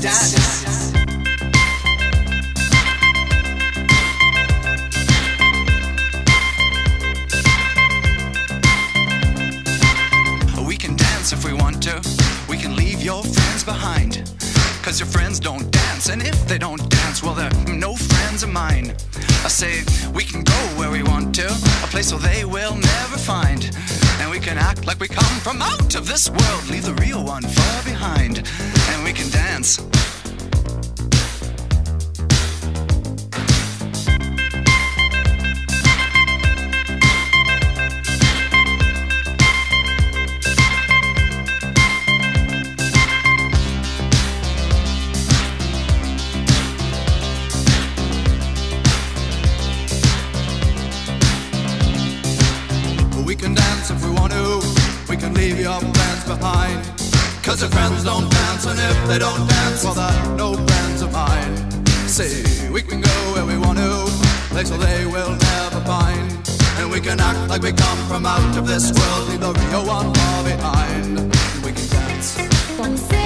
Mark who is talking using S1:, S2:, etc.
S1: dance. We can dance if we want to. We can leave your friends behind, 'cause your friends don't dance, and if they don't dance, well, they're no friends of mine. I say we can go where we want to, a place where they will never find, and we can act like we come from out of this world, leave the real one far behind, and we can dance. We can dance if we want to. We can leave your friends behind, 'cause your friends don't dance, and if they don't dance, well, they're no friends of mine. Say we can go where we want to, place where they will never find, and we can act like we come from out of this world, leave the real one far behind. We can dance.